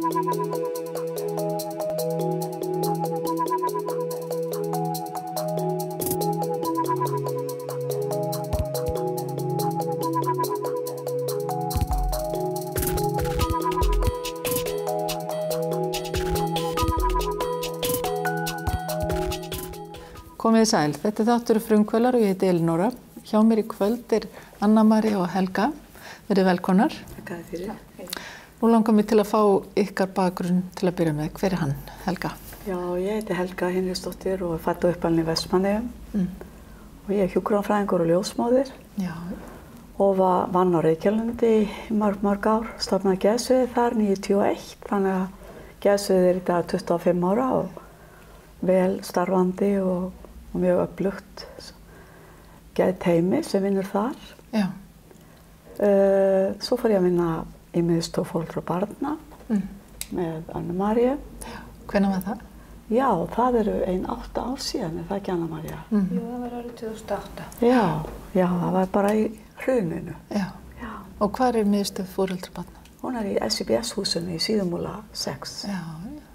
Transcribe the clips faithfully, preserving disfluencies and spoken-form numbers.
Komið sæl, þetta er þáttur Frumkvöðlar og ég heiti Elinóra. Hjá mér í kvöld er Anna María og Helga. Verið velkonar. Takk fyrir. Nú langar mig til að fá ykkar bakgrunn til að byrja með. Hver er hann, Helga? Já, ég heiti Helga Hinriksdóttir og er fædd og uppalin í Vestmannaeyjum. Mm. Og ég er hjúkrunarfræðingur og ljósmóðir. Já. Og var, vann á Reykjalundi í mörg, mörg ár. Stofnaði geðsviðið þar níutíu og eitt. Þannig að geðsviðið er í dag tuttugu og fimm ára og vel starfandi og og mjög öflugt geðteymi sem vinnur þar. Já. Uh, svo fór ég að vinna í miðstöð foreldra og barna mm. með Anna María. Hvenær var það? Já, það eru ein átta ár síðan, er það ekki Anna María? Mm. Jú, það var árið tvö þúsund og átta. Já, já, það var bara í hruninu. Já. Já. Og hvar er miðstöð foreldra og barna? Hún er í S I B S-húsinu í Síðumúla sex. Já.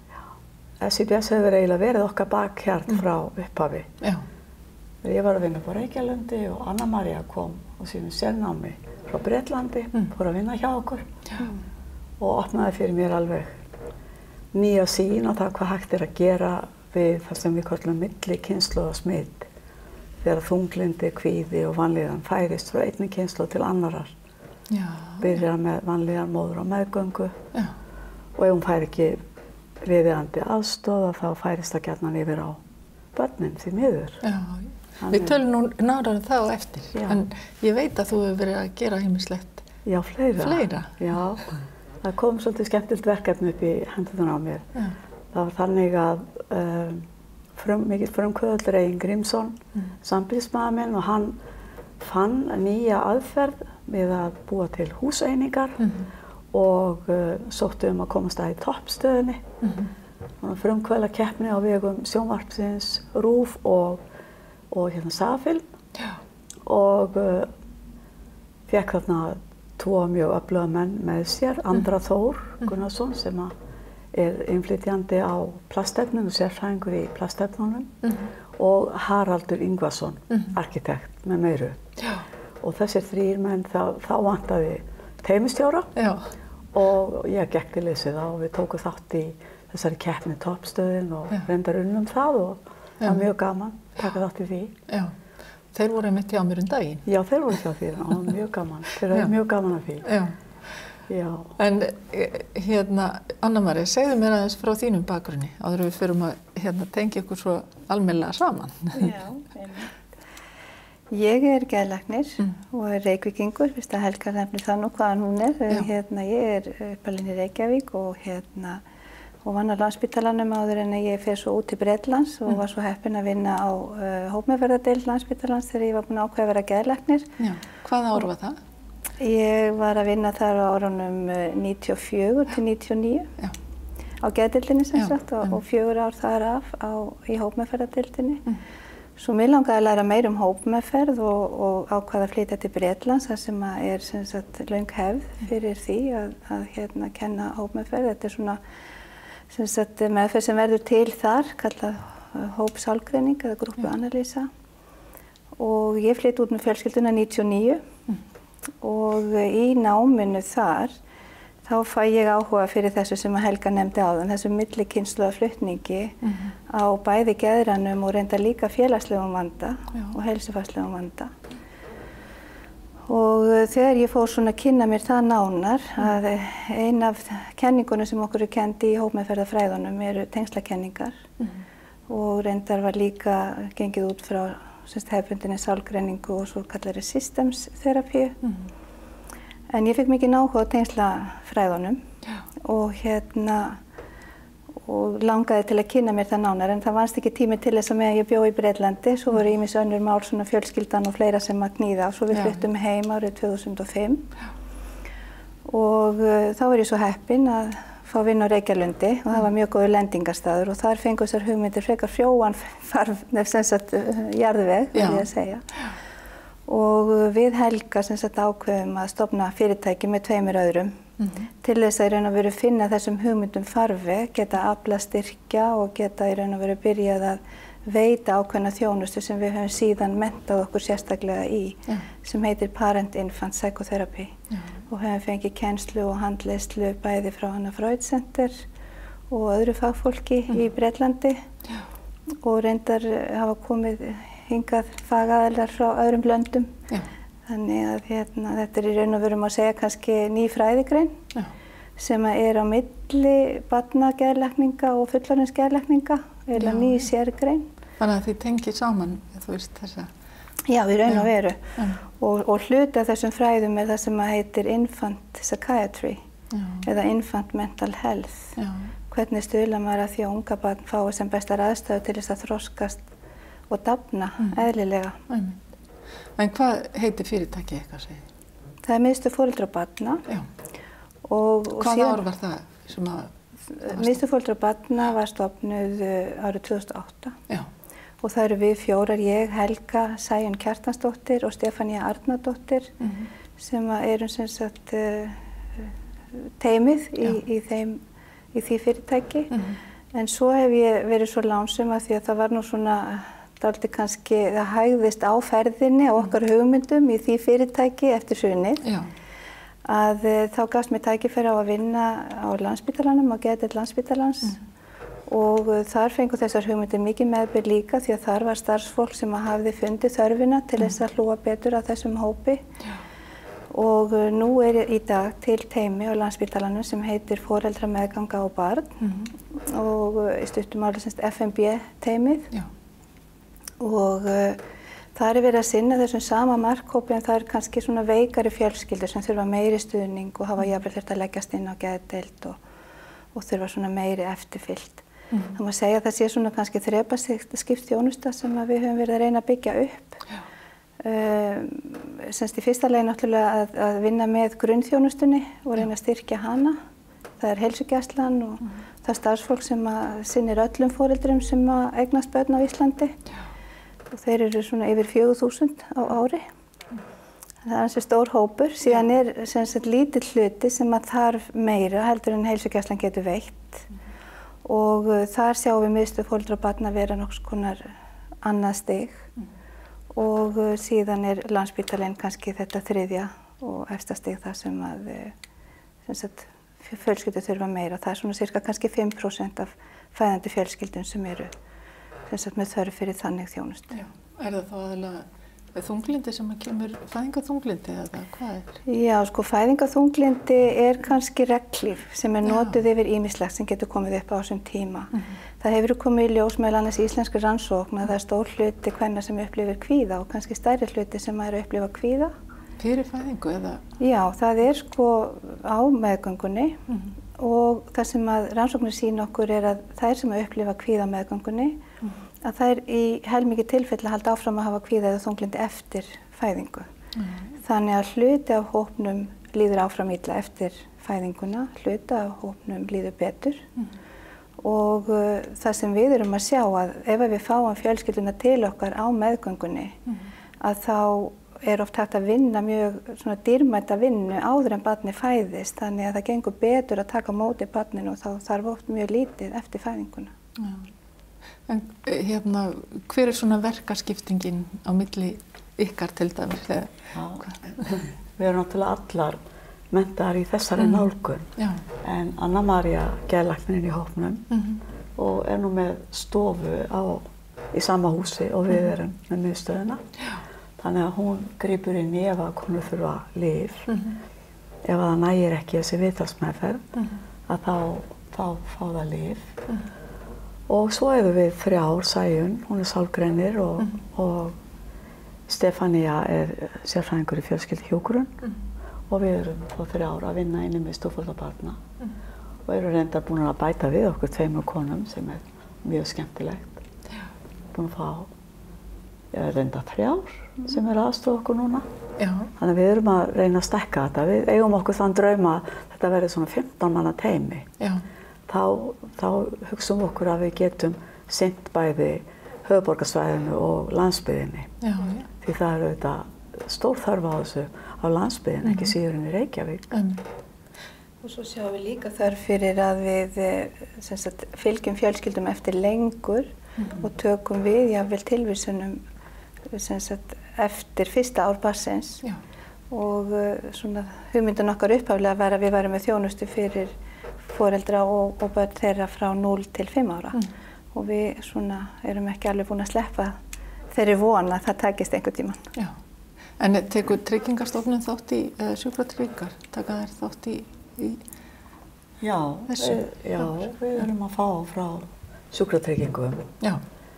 S I B S hefur eiginlega verið okkar bakhjarl mm. frá upphafi. Já. Ég var að vinna på Reykjalundi og Anna María kom á sínu sérnámi frá Bretlandi, mm. fór að vinna hjá okkur Já. Og opnaði fyrir mér alveg nýja sýn á það hvað hægt er að gera við það sem við kallum millikynslóðasmit þegar þunglindi, kvíði og vanlíðan færist frá einni kynslóð til annarar. Já. Byrjar með vanlíðan móður og meðgöngu Já. Og ef hún fær ekki viðeigandi aðstoð þá færist það gjarnan yfir á börnin því miður. Já, við tölum nú nánar um það á eftir, Já. En ég veit að þú hefur verið að gera ýmislegt. Já, fleira. Fleira? Já, það kom svolítið skemmtilegt verkefni upp í hendurnar á mér. Já. Það var þannig að um, frum, mikill frumkvöðull Reginn Grímsson, mm. sambýlismaður minn og hann fann nýja aðferð við að búa til húseiningar mm. og uh, sóttu um að komast að í toppstöðinni. Mm-hmm. Frumkvöðlakeppni á vegum sjónvarpsins, RÚV og, og hérna Safilm. Já. Og uh, fékk þarna tvo mjög öfluga menn með sér, Andra mm. Þór Gunnarsson sem er innflytjandi á plastefnum og sérfræðingur í plastefnunum mm. og Haraldur Ingvarsson, mm. arkitekt með meiru. Já. Og þessir þrír menn þá, þá vantaði teymistjóra Já. Og ég gekk til þessu þá og við tókum þátt í þessari keppni toppstöðin og Já. Reyndar unnum það og það var mjög gaman að taka þátt í því. Já. Þeir voru einmitt hjá mér um daginn. Já, þeir voru hjá þér og mjög gaman. Þeir eru mjög gaman af því. Já. Já. En hérna, Anna María, segðu mér aðeins frá þínum bakgrunni áður en við förum að hérna, tengja ykkur svo almennilega saman. Já, einmitt. Ég er geðlæknir mm. og er reykvíkingur, fyrst að Helga nefnir það nú hvaðan hún er. Hérna, ég er uppalin í Reykjavík og, hérna, og vann á Landspítalanum áður en ég fer svo út til Bretlands og mm. var svo heppin að vinna á uh, hópmeðferðardeild Landspítalans þegar ég var búin að ákveða að vera geðlæknir. Já. Hvaða ár var það? Ég var að vinna þar á árunum níutíu og fjögur til níutíu og níu Já. Á geðdeildinni sem Já. Sagt og, og fjögur ár þar af á, í hópmeðferðardeildinni. Mm. Svo mér langaði að læra meir um hópmeðferð og, og ákvaða að flytja til Bretlands þar sem er sem sagt, löng hefð fyrir því að, að hérna, kenna hópmeðferð. Þetta er svona sem sagt, meðferð sem verður til þar, kallað hópsálgreining eða grúppuanalýsa. Og ég flytti út með fjölskylduna níutíu og níu mm. og í náminu þar þá fæ ég áhuga fyrir þessu sem að Helga nefndi áðan, þessu millikynslóðaflutningi mm-hmm. á bæði geðrænum og reyndar líka félagslegum vanda Já. Og heilsufarslegum vanda. Og þegar ég fór svona að kynna mér það nánar að ein af kenningunum sem okkur er kendi í hópmeðferðarfræðunum eru tengslakenningar mm-hmm. og reyndar var líka gengið út frá hefðbundinni sálgreiningu og svo kallari systemstherapíu. Mm-hmm. En ég fikk mikið áhuga á tengslafræðunum og, hérna, og langaði til að kynna mér það nánar en það vannst ekki tími til þess að meðan ég bjó í Bretlandi. Svo voru ýmis önnur mál, svona fjölskyldan og fleira sem að knýða og svo við fluttum heim árið tvö þúsund og fimm. Já. Og uh, þá var ég svo heppin að fá vinna á Reykjalundi og það var mjög góður lendingarstaður og þar fengu þessar hugmyndir frekar frjóan farf, sem sagt jarðveg, vil ég að segja. Og við Helga sem sagt ákveðum að stofna fyrirtæki með tveimur öðrum mm-hmm. til þess að í raun og veru finna þessum hugmyndum farveg, geta afla styrkja og geta í raun og veru byrjað að veita ákveðna þjónustu sem við höfum síðan menntað okkur sérstaklega í, ja. Sem heitir Parent-Infant Psychotherapy ja. Og höfum fengið kennslu og handleiðslu bæði frá Anna Freud Center og öðru fagfólki mm. í Bretlandi ja. Og reyndar hafa komið hingað fagaðilar frá öðrum löndum. Ja. Þannig að hérna, þetta er í raun og veru að segja kannski ný fræðigrein ja. Sem er á milli barnageðlækninga og fullorðinsgeðlækninga, eða ný sérgrein. Þannig að þið tengið saman, þú veist þessa? Já, í raun og veru. Ja. Og, og hluti af þessum fræðum er það sem heitir Infant Psychiatry ja. Eða Infant Mental Health. Ja. Hvernig stuðlar maður að því að unga barn fái sem bestar aðstöðu til þess að þroskast og dafna mm. eðlilega. Mm. En hvað heitir fyrirtækið eitthvað segið? Það er Miðstöð foreldra og barna. Já. Og, og Hvað ár var það? Sem að Miðstöð foreldra og barna var stofnuð árið tvö þúsund og átta. Já. Og það eru við fjórar, ég, Helga, Sæunn Kjartansdóttir og Stefania Arnardóttir mm-hmm. sem erum sem sagt teymið í, í, þeim, í því fyrirtæki. Mm-hmm. En svo hef ég verið svo lánsum að því að það var nú svona dálítið kannski, það hægðist á ferðinni á okkar hugmyndum í því fyrirtæki eftir hrunið. Já. Að þá gafst mér tækifæri á að vinna á Landspítalanum, á geðdeild Landspítalans mm. og þar fengu þessar hugmyndir mikið meðbyr líka því að þar var starfsfólk sem hafði fundið þörfina til þess að hlúa betur að þessum hópi. Já. Og nú er í dag til teymi á Landspítalanum sem heitir Foreldra, meðganga og barn mm. og í stuttum máli semst F M B teymið. Já. Og það er verið að sinna þessum sama markhópi en það er kannski svona veikari fjölskyldur sem þurfa meiri stuðning og hafa jafnvel þurft að leggjast inn á geðdeild og, og þurfa svona meiri eftirfylgd. Mm. Það má segja að það sé svona kannski þrepaskipt þjónusta sem við höfum verið að reyna að byggja upp. Uh, semst í fyrsta lagi náttúrulega að, að vinna með grunnþjónustunni og reyna að styrkja hana. Það er heilsugæslan og mm. það er starfsfólk sem að sinnir öllum foreldrum sem að eignast börn á Íslandi. Já. Og þeir eru svona yfir fjögur þúsund á ári. Það er ansið stór hópur. Síðan er sem sagt lítill hluti sem að þarf meira heldur en heilsugæslan getur veitt. Mm. Og uh, þar sjáum við Miðstöð foreldra og barna vera nokkuð konar annað stig. Mm. Og uh, síðan er Landspítalinn kannski þetta þriðja og efsta stig það sem að uh, sem sagt, fjölskyldur þurfa meira. Það er svona cirka kannski fimm prósent af fæðandi fjölskyldum sem eru sem sagt, með þörf fyrir þannig þjónustu. Já. Er það þá aðalega þunglindi sem að kemur fæðingarþunglindi eða hvað er? Já, sko fæðingarþunglindi er kannski regnhlíf sem er notuð yfir ýmislegt sem getur komið upp á þessum tíma. Mm-hmm. Það hefur komið í ljós meðal annars íslenskri rannsókn að það er stór hluti kvenna sem upplifir kvíða og kannski stærri hluti sem er að upplifa kvíða. Fyrir fæðingu eða? Já, það er sko á meðgöngunni mm-hmm. og það sem að rannsóknir sýna okkur er að þær sem að upplifa kvíða á meðgöngunni mm. að þær í heilmikið tilfelli að halda áfram að hafa kvíða eða þunglindi eftir fæðingu. Mm. Þannig að hluti af hópnum líður áfram illa eftir fæðinguna, hluti af hópnum líður betur mm. og uh, það sem við erum að sjá að ef við fáum fjölskylduna til okkar á meðgöngunni mm. að þá er oft hægt að vinna mjög svona dýrmæta vinnu áður en barni fæðist þannig að það gengur betur að taka á móti barninu og þá þarf oft mjög lítið eftir fæðinguna. Já. En hérna, hver er svona verkaskiptingin á milli ykkar til dæmis? Við erum náttúrulega allar menntaðar í þessari mm. nálgun Já. En Anna María geðlæknirinn í hópnum mm-hmm. og er nú með stofu á, í sama húsi og við erum með miðstöðina. Já. Þannig að hún grípur inn í ef að konur þurfa lyf, mm-hmm. ef að það nægir ekki þessi viðtalsmeðferð, mm-hmm. að þá, þá fá það lyf. Mm-hmm. Og svo erum við þrjár, Sæunn, hún er sálgreinir og, mm-hmm. og Stefania er sérfræðingur í fjölskyldhjúkrun mm-hmm. og við erum þá þrjár að vinna inni með Miðstöð foreldra og barna mm-hmm. og erum reyndar búin að bæta við okkur tveimur konum sem er mjög skemmtilegt. Já. Búin að fá Ég er reynda þrjár mm. sem er aðstofa okkur núna. Já. Þannig að við erum að reyna að stekka þetta. Við eigum okkur þann drauma að þetta verði svona fimmtán manna teymi. Já. Þá, þá hugsaum okkur að við getum sinnt bæði höfuðborgarsvæðinu og landsbyggðinni. Já. Því það er auðvitað stór þörf á þessu á landsbyggðinni, mm. ekki síður en í Reykjavík. Mm. Og svo sjáum við líka þörf fyrir að við sem sagt, fylgjum fjölskyldum eftir lengur mm-hmm. og tökum við jafnvel tilvísunum sem sagt, eftir fyrsta ár barnsins. Já. Og svona hugmyndin okkar upphaflega var að við værum með þjónustu fyrir foreldra og, og börn þeirra frá núll til fimm ára. Mm. Og við svona erum ekki alveg búin að sleppa þeirri von að það takist einhvern tímann. Já. En tekur Tryggingastofnun þátt í uh, sjúkratryggingar? Taka þær þátt í, í já, þessu? E, já, við erum að fá frá sjúkratryggingum. Já.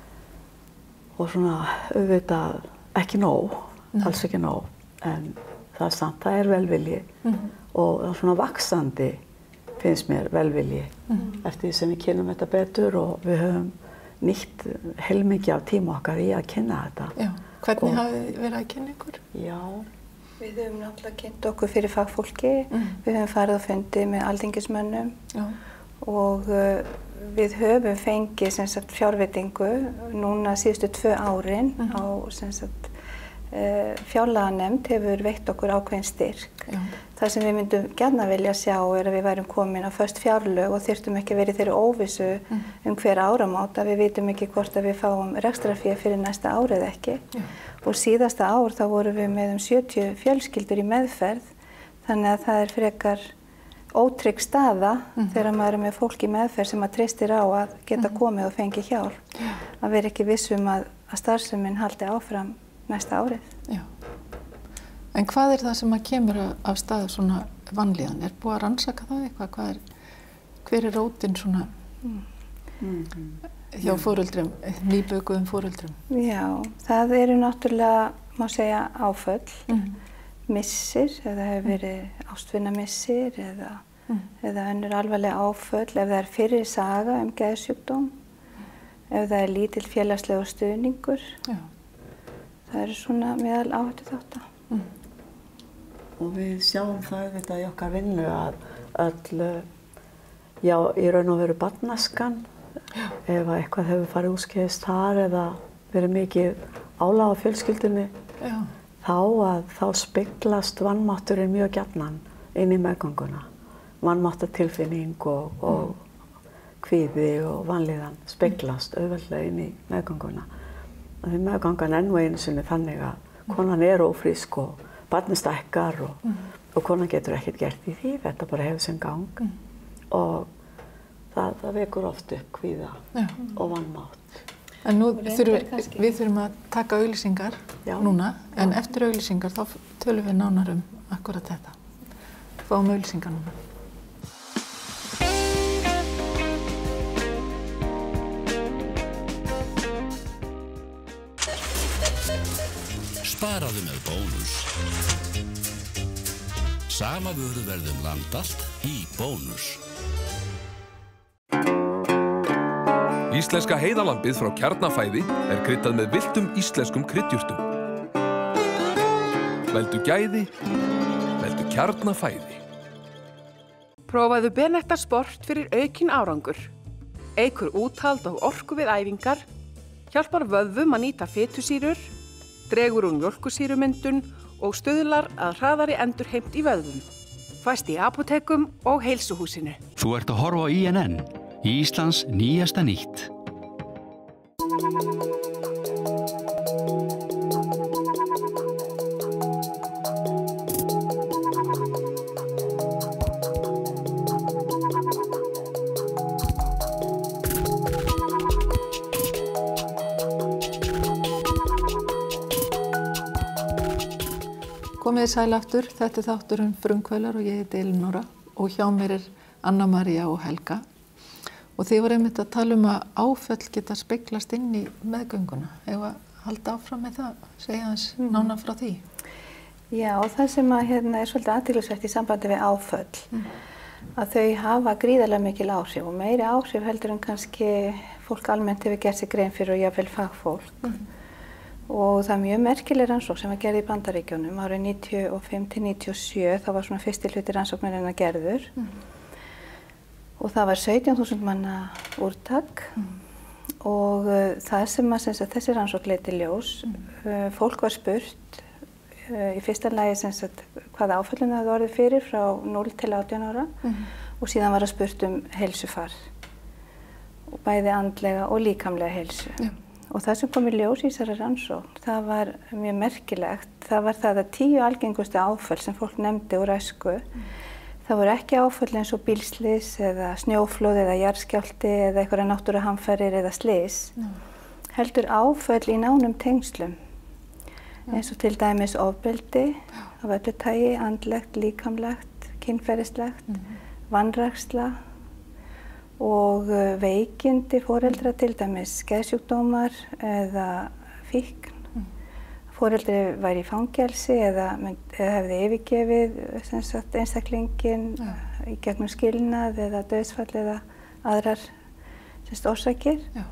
Og svona auðvitað ekki nóg, Nei. alls ekki nóg, en það er samt, það er velvilji mm-hmm. og svona vaxandi finnst mér velvilji mm-hmm. eftir því sem við kynnum þetta betur og við höfum nýtt heilmikið af tíma okkar í að kynna þetta. Já. Hvernig hafið þið verið að kynna ykkur? Já. Við höfum náttúrulega kynnt okkur fyrir fagfólki, mm. við höfum farið á fundi með alþingismönnum Já. Og uh, við höfum fengið sem sagt, fjárveitingu núna síðustu tvö árin mm. á sem sagt, uh, fjárlaganefnd hefur veitt okkur ákveðin styrk. Já. Það sem við myndum gjarna vilja sjá er að við værum komin á föst fjárlög og þyrftum ekki verið þeirri óvissu mm. um hver áramót að við vitum ekki hvort að við fáum rekstrarfé fyrir næsta árið ekki. Já. Og síðasta ár þá vorum við með um sjötíu fjölskyldur í meðferð þannig að það er frekar ótrygg staða mm. þegar maður er með fólk í meðferð sem að treystir á að geta mm. komið og fengi hjálp. Já. Að vera ekki vissum að, að starfsemin haldi áfram næsta árið. Já. En hvað er það sem að kemur af stað svona vanlíðan? Er búið að rannsaka það eitthvað? Hvað er, hver er rótin svona mm. hjá foreldrum, nýbökuðum foreldrum? Já, það eru náttúrulega, má segja, áföll, mm. missir, ef það hefur verið ástvinamissir eða, mm. eða önnur alvarleg áföll, ef það er fyrri saga um geðsjúkdóm, mm. ef það er lítill félagslegur stuðningur. Já. Það eru svona meðal áhættu þátta. Mm. Og við sjáum það þetta í okkar vinnu að öll, já, í raun og veru barnaskan, já. Ef eitthvað hefur farið úrskeiðis þar eða verið mikið álag á fjölskyldunni, já. Þá að þá speglast vanmátturinn mjög gjarnan inn í meðgönguna. Vanmáttartilfinning og, og mm. kvíði og vanlíðan speglast mm. auðveldlega inn í meðgönguna. Því meðgangan enn og einu sinni þannig að konan er ófrísk og barnið stækkar og, mm. og konan getur ekkert gert í því, þetta bara hefur sinn gang mm. og það, það vekur oft upp kvíða ja. Og vanmátt. En nú þurfum við, við þurfum að taka auglýsingar Já. Núna, en Já. Eftir auglýsingar þá tölum við nánar um akkurat þetta. Fáum auglýsingar núna. Sparaðu með Bónus. Sama vöruverð um land allt í Bónus. Íslenska heiðalambið frá Kjarnafæði er kryddað með villtum íslenskum kryddjurtum. Veldu gæði, veldu Kjarnafæði. Prófaðu Benetta Sport fyrir aukinn árangur. Eykur úthald og orku við æfingar, hjálpar vöðvum að nýta fitusýrur, dregur úr mjólkursýrumyndun og stuðlar að hraðari endurheimt í vöðvum. Fæst í apótekum og heilsuhúsinu. Þú ert að horfa á I N N, Íslands nýjasta nýtt. Komið þið sæl aftur, þetta er þáttur um frumkvöðlar og ég heiti Elinóra og hjá mér er Anna María og Helga. Og þið voru einmitt að tala um að áföll geta speglast inn í meðgönguna. Eða halda áfram með það, segja hans mm. nána frá því? Já, og það sem að, hérna, er svolítið athyglisvert í sambandi við áföll, mm. að þau hafa gríðarlega mikil áhrif og meiri áhrif heldur en kannski fólk almennt hefur gert sig grein fyrir og jafnvel fagfólk. Mm. Og það er mjög merkileg rannsókn sem var gerð í Bandaríkjunum árið níutíu og fimm til níutíu og sjö, það var svona fyrsti hluti rannsóknarinnar gerður. Mm. Og það var sautján þúsund manna úrtak mm. og uh, það sem að sem sagt, þessi rannsókn leiddi í ljós, mm. uh, fólk var spurt uh, í fyrsta lagi sem sagt hvaða áföllin það orðið fyrir frá núll til átján ára mm-hmm. og síðan var að spurt um heilsufar, og bæði andlega og líkamlega heilsu. Ja. Og það sem kom í ljós í þessari rannsókn, það var mjög merkilegt, það var það að tíu algengustu áföll sem fólk nefndi úr æsku, mm. það voru ekki áföll eins og bílslys eða snjóflóð eða jarðskjálfti eða einhverja náttúruhamfarir eða slys, mm. heldur áföll í nánum tengslum, mm. eins og til dæmis ofbeldi af öllu tagi, andlegt, líkamlegt, kynferðislegt, mm. vanræksla og veikindi foreldra, til dæmis geðsjúkdómar eða fíkn. Mm. Foreldri væri í fangelsi eða, eða hefði yfirgefið sem sagt, einstaklingin ja. í gegnum skilnað eða dauðsfall eða aðrar sem sagt, orsakir. Ja.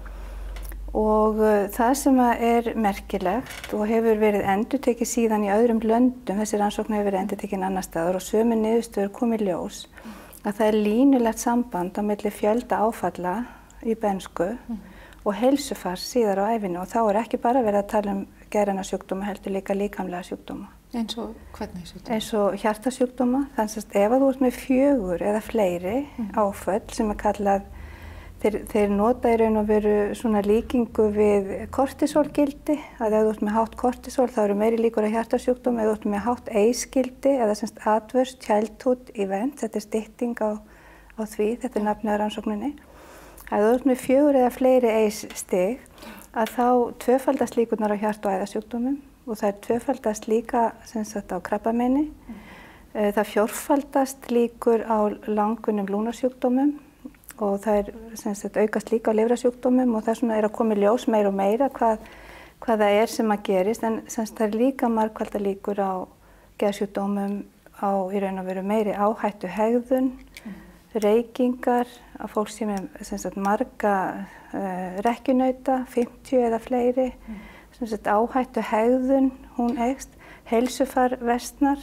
Og uh, það sem er merkilegt og hefur verið endurtekið síðan í öðrum löndum, þessi rannsókn hefur verið endurtekið annar staðar og sömu niðurstöður komið í ljós, að það er línulegt samband á milli fjölda áfalla í bernsku mm. og heilsufars síðar á ævinni, og þá er ekki bara verið að tala um geðræna sjúkdóma, heldur líka líkamlega sjúkdóma. Eins og hvernig sjúkdóma? Eins og hjartasjúkdóma, þannig að ef þú ert með fjögur eða fleiri mm. áföll sem er kallað, þeir, þeir nota í raun og veru svona líkingu við kortisólgildi, að ef þú ert með hátt kortisól þá eru meiri líkur að hjartasjúkdóma, ef þú ert með hátt eisgildi eða semst adverse childhood event, þetta er stytting á, á því, þetta er nafnið á rannsókninni, að þú ert með fjögur eða fleiri eisstig, að þá tvöfaldast líkurnar á hjart- og æðasjúkdómum og það er tvöfaldast líka sem sagt á krabbameini, mm. það fjórfaldast líkur á langvinnum lúnarsjúkdómum og það er sem sagt aukast líka á lifrarsjúkdómum, og það er svona er að koma í ljós meira og meira hvað, hvað það er sem að gerist, en sem sagt það er líka margfaldar líkur á geðsjúkdómum, á í raun og veru meiri áhættu hegðun, mm. reykingar, að fólk sem er sem sagt marga uh, rekkjunauta, fimmtíu eða fleiri, mm. sem sagt áhættu hegðun, hún eykst, heilsufar versnar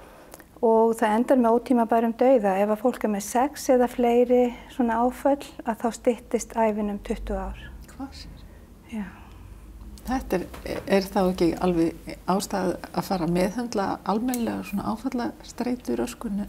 og það endar með ótímabærum dauða. Ef að fólk er með sex eða fleiri svona áföll, að þá styttist ævin um tuttugu ár. Hvað sér? Já. Þetta er, er þá ekki alveg ástæð að fara að meðhöndla almennilega svona áfallastreitu röskun?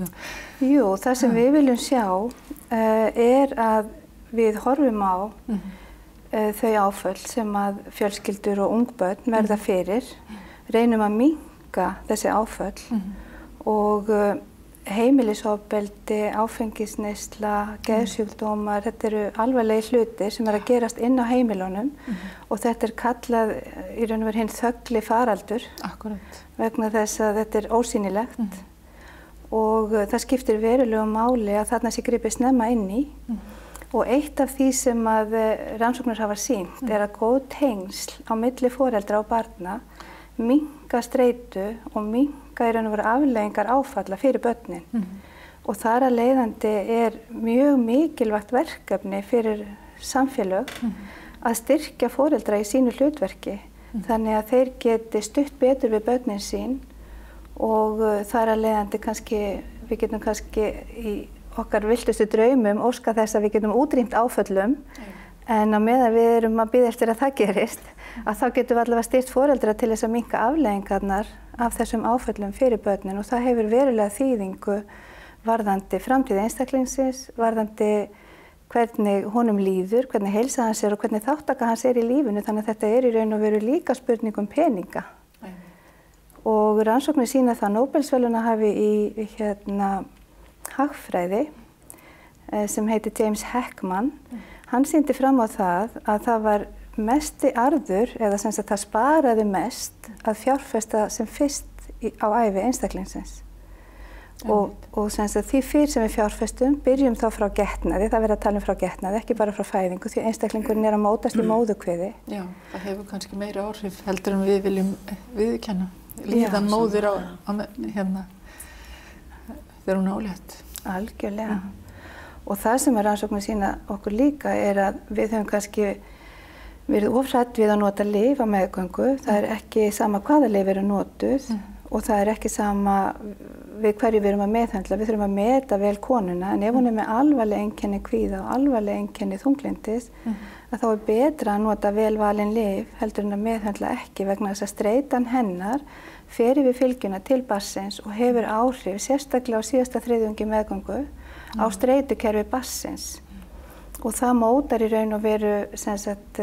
Jú, það sem við viljum sjá uh, er að við horfum á mm-hmm. uh, þau áföll sem að fjölskyldur og ungbörn verða fyrir, reynum að minnka þessi áföll mm-hmm. og uh, heimilisofbeldi, áfengisneysla, geðsjúkdómar, þetta eru alvarlegir hlutir sem er að gerast inn á heimilunum mm-hmm. og þetta er kallað í raun og veru hinn þögli faraldur. Akkurat. Vegna þess að þetta er ósýnilegt mm-hmm. og uh, það skiptir verulegu máli að þarna sé gripið snemma inn í mm-hmm. og eitt af því sem að uh, rannsóknir hafa sýnt mm-hmm. er að góð tengsl á milli foreldra og barna minnka streitu og minnka í raun og veru afleiðingar áfalla fyrir börnin. Mm-hmm. Og þar að leiðandi er mjög mikilvægt verkefni fyrir samfélög mm-hmm. að styrkja foreldra í sínu hlutverki mm-hmm. þannig að þeir geti stutt betur við börnin sín og uh, þar að leiðandi kannski, við getum kannski í okkar viltustu draumum óska þess að við getum útrýmt áföllum mm. en á meðan við erum að bíða eftir að það gerist að þá getum við allavega styrkt foreldra til þess að minnka afleiðingarnar af þessum áföllum fyrir börnin, og það hefur verulega þýðingu varðandi framtíð einstaklingsins, varðandi hvernig honum líður, hvernig heilsa hans er og hvernig þáttaka hans er í lífinu, þannig að þetta er í raun og veru líka spurning um peninga. Mm. Og rannsóknir sýna það Nóbelsverðlaunahafi í hérna, hagfræði sem heitir James Heckman, mm. hann sýndi fram á það að það var mesti arður, eða sem sagt það sparaði mest að fjárfesta sem fyrst í, á ævi einstaklingsins. Mm. Og, og sem sagt því fyrr sem við fjárfestum, byrjum þá frá getnaði, það verður að tala um frá getnaði, ekki bara frá fæðingu, því einstaklingurinn er að mótast í móðurkviði. Já, það hefur kannski meiri áhrif heldur en við viljum viðurkenna. Líðan móður á, á hérna, þegar hún er ólétt. Algjörlega. Mm. Og það sem að rannsóknir sýna okkur líka er að við höfum kannski verið of hrædd við að nota lyf á meðgöngu. Það er ekki sama hvaða lyf eru notuð mm. og það er ekki sama við hverju við erum að meðhöndla. Við þurfum að meta vel konuna, en ef hún er með alvarleg einkenni kvíða og alvarleg einkenni þunglyndis, mm. að þá er betra að nota vel valin lyf heldur en að meðhöndla ekki, vegna þess að streitan hennar fer yfir fylgjuna til barnsins og hefur áhrif, sérstaklega á síðasta þriðjungi meðgöngu, mm. á streitukerfi barnsins. Mm. Og það mótar í raun og veru sem sagt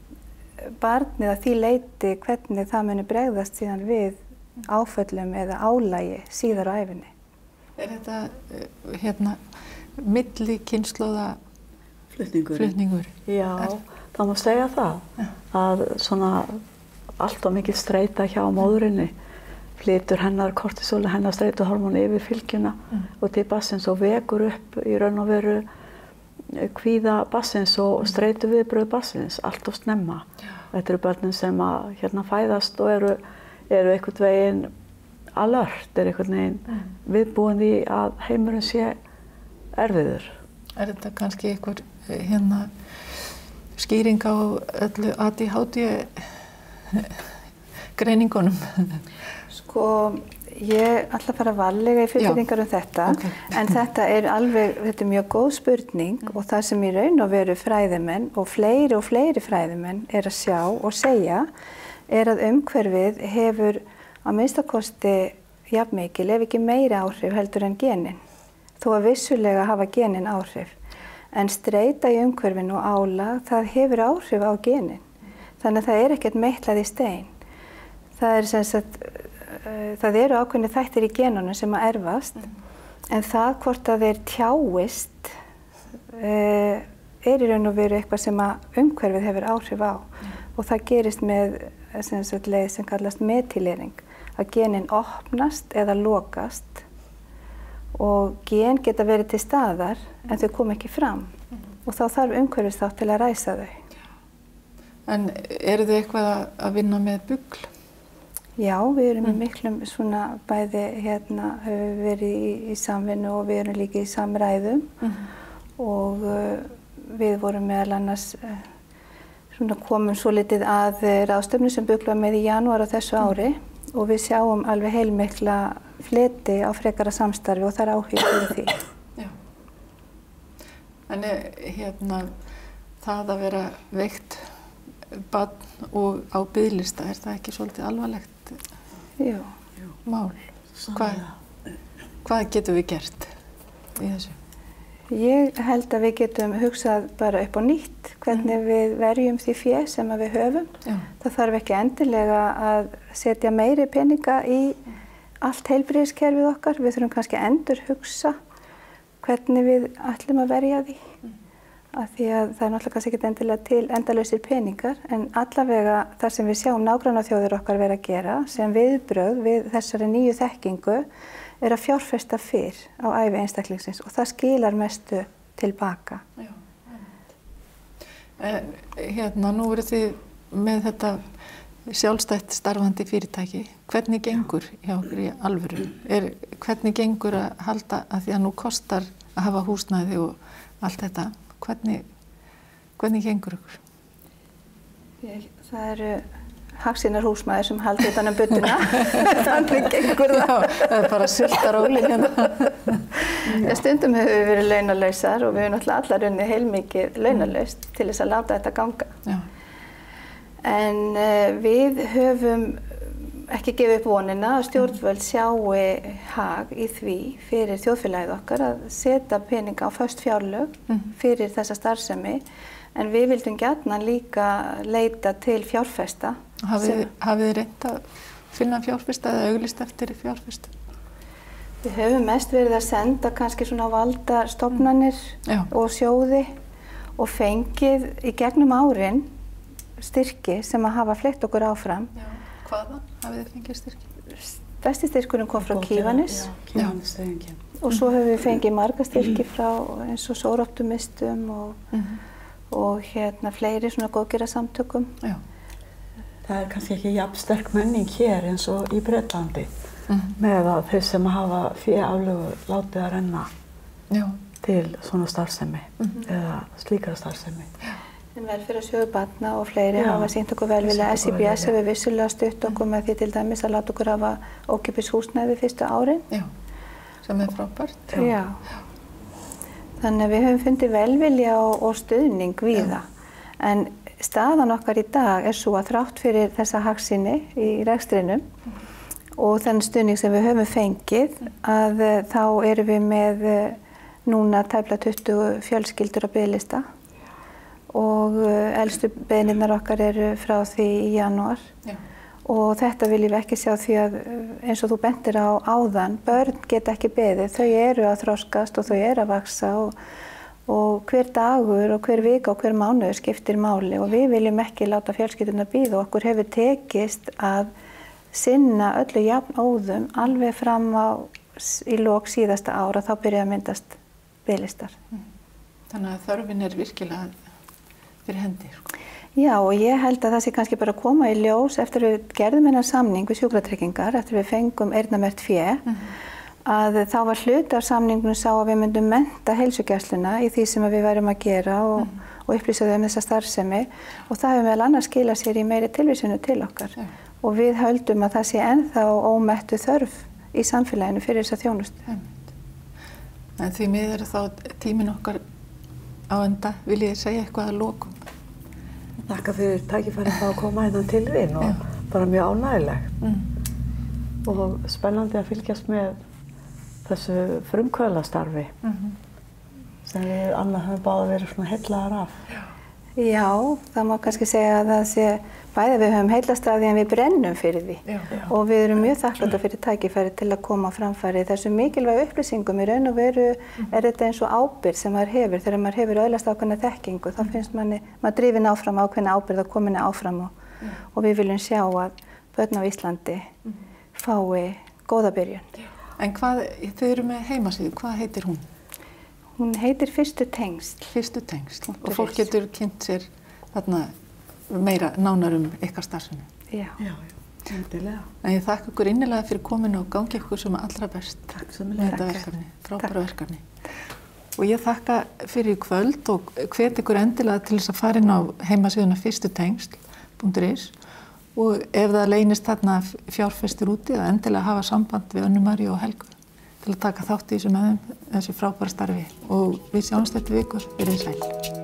barnið að því leyti hvernig það muni bregðast síðan við áföllum eða álagi síðar á ævinni. Er þetta hérna milli kynslóða flutningur? flutningur? Já, er... það má segja það. Ja. Að svona allt of mikið streita hjá móðurinni flytur hennar kortisol, hennar streituhormóni yfir fylgjuna mm. og til barnsins og vekur upp í raun og veru kvíða barnsins og streitu viðbrögð barnsins allt of snemma. Já. Þetta eru börnin sem að hérna fæðast og eru, eru einhvern veginn alert, eru einhvern veginn mm. viðbúin því að heimurinn sé erfiður. Er þetta kannski einhver hérna skýring á öllu A D H D greiningunum? Sko, ég ætla að fara varlega í fullyrðingar um þetta, okay. en þetta er alveg, þetta er mjög góð spurning mm. og það sem í raun og veru fræðimenn og fleiri og fleiri fræðimenn er að sjá og segja er að umhverfið hefur að minnstakosti jafnmikil ef ekki meiri áhrif heldur en genin, þó að vissulega hafa genin áhrif. En streita í umhverfinu og álag, það hefur áhrif á genin, þannig að það er ekkert meitlað í stein. Það er sem sagt, það eru ákveðnir þættir í genunum sem að erfast, mm. en það hvort að þeir tjáist uh, er í raun og veru eitthvað sem að umhverfið hefur áhrif á. Mm. Og það gerist með sem sagt, leið sem kallast metylering, að genin opnast eða lokast og gen geta verið til staðar en þau kom ekki fram mm. og þá þarf umhverfisþátt til að ræsa þau. En eru þið eitthvað að vinna með bugl? Já, við erum mm. í miklum svona bæði hérna höfum verið í, í samvinnu og við erum líka í samræðum mm. og uh, við vorum meðal annars uh, svona komum svo litið að ráðstefnu sem Bugl var með í janúar á þessu ári mm. og við sjáum alveg heilmikla fleti á frekara samstarfi og það er áhuga fyrir því. Já. En hérna það að vera veikt barn og á biðlista, er það ekki svolítið alvarlegt Jú. mál? Hvað, hvað getum við gert í þessu? Ég held að við getum hugsað bara upp á nýtt hvernig mm. við verjum því fé sem við höfum. Já. Það þarf ekki endilega að setja meiri peninga í allt heilbrigðiskerfið okkar. Við þurfum kannski að endur hugsa hvernig við ætlum að verja því. Mm. Af því að það er náttúrulega kannski ekki endilega til endalausir peningar, en allavega það sem við sjáum nágrannaþjóðir okkar vera að gera sem viðbrögð við þessari nýju þekkingu er að fjárfesta fyrr á ævi einstaklingsins og það skilar mestu tilbaka. Já, eh, hérna, nú eru þið með þetta sjálfstætt starfandi fyrirtæki. Hvernig gengur hjá okkur í alvöru? Er, hvernig gengur að halda, að því að nú kostar að hafa húsnæði og allt þetta? Hvernig, hvernig gengur ykkur? Það eru hagsýnar húsmæður sem haldi utan um budduna, þannig gengur það. Já, það er bara sultar ólinn hérna. Ja, stundum hefur við verið launalausar og við hefum náttúrulega allar unnið heilmikið launalaust til þess að láta þetta ganga. Já. En uh, við höfum ekki gefið upp vonina að stjórnvöld sjáu hag í því fyrir þjóðfélagið okkar að setja peninga á föst fjárlög fyrir þessa starfsemi, en við vildum gjarnan líka leita til fjárfesta. Hafið þið reynt að finna fjárfesta eða auglýst eftir fjárfesta? Við höfum mest verið að senda kannski svona valda stofnanir Já. og sjóði og fengið í gegnum árin styrki sem að hafa fleytt okkur áfram. Já. Hvaðan hafið þið fengið styrki? Besti styrkurinn kom frá Kívanis. Já, Kívanis. Og svo höfum við fengið marga styrki frá eins og Sóroptimistum og, mm-hmm. og hérna fleiri svona góðgerðarsamtökum. Já. Það er kannski ekki jafn sterk menning hér eins og í Bretlandi mm-hmm. með að þau sem hafa féaflögu látið að renna Já. til svona starfsemi mm-hmm. eða slíkara starfsemi. Já. En velferðarsjóður barna og fleiri Já. hafa sýnt okkur velvilja. S I B S hefur vissulega stutt okkur með því til dæmis að láta okkur hafa ókeypis húsnæði fyrstu árin. Já, sem er frábært. Já. Já. Þannig að við höfum fundið velvilja og, og stuðning við það. En staðan okkar í dag er svo að þrátt fyrir þessa hagsýni í rekstrinum mm. og þennan stuðning sem við höfum fengið að þá erum við með núna tæplega tuttugu fjölskyldur á biðlista og elstu beiðnirnar okkar eru frá því í janúar Já. Og þetta viljum við ekki sjá því að eins og þú bentir á áðan, börn geta ekki beðið, þau eru að þroskast og þau eru að vaksa og, og hver dagur og hver vika og hver mánuður skiptir máli og við viljum ekki láta fjölskyldurnar bíða og okkur hefur tekist að sinna öllu jafnóðum alveg fram á í lok síðasta ára þá byrja að myndast biðlistar. Mm. Þannig að þörfin er virkilega fyrir hendi. Sko. Já og ég held að það sé kannski bara að koma í ljós eftir við gerðum hennar samning við sjúkratryggingar, eftir við fengum eyrnamerkt fé, mm-hmm. að þá var hluti af samningunum sá að við myndum mennta heilsugæsluna í því sem við værum að gera og, mm-hmm. og upplýsa þau um þessa starfsemi og það hefur meðal annars skilað sér í meiri tilvísinu til okkar yeah. og við höldum að það sé ennþá ómettu þörf í samfélaginu fyrir þessa þjónustu. Yeah. En því miður þá tíminn okkar á enda, vil ég segja eitthvað að lokum? Þakka fyrir tækifærið að koma hérna til þín og Já. Bara mjög ánægilegt mm. og spennandi að fylgjast með þessu frumkvöðlastarfi mm-hmm. sem við annað höfum báða verið svona heillaðar af. Já. Já, það má kannski segja að það sé bæði við höfum heillast af því en við brennum fyrir því Já. Og við erum mjög þakkláttar fyrir tækifæri til að koma á framfæri þessu mikilvægu upplýsingum í raun og veru mm. er þetta eins og ábyrgð sem maður hefur þegar maður hefur öðlast ákveðna þekkingu þá finnst manni, maður drifin áfram ákveðna ábyrgð að komin áfram og, mm. og við viljum sjá að börn á Íslandi mm. fái góða byrjun. En hvað, þau eru með heimasíðu, hvað heitir hún? Hún heitir Fyrstu tengsl. Fyrstu tengsl. Og fólk getur kynnt sér þarna meira nánar um ykkar starfsemi. Já. Já, endilega. En ég þakka ykkur innilega fyrir kominu og gangi ykkur sem allra best. Takk sem með þetta verkefni, frábæra verkefni. Og ég þakka fyrir í kvöld og hvet ykkur endilega til þess að fara inn á heimasíðuna fyrstu tengsl punktur is og ef það leynist þarna fjárfestir úti að endilega hafa samband við Önnu Maríu og Helgu til að taka þátt í þessu með þeim, þessu frábæra starfi og við sjáumst eftir vikur, verið sæl.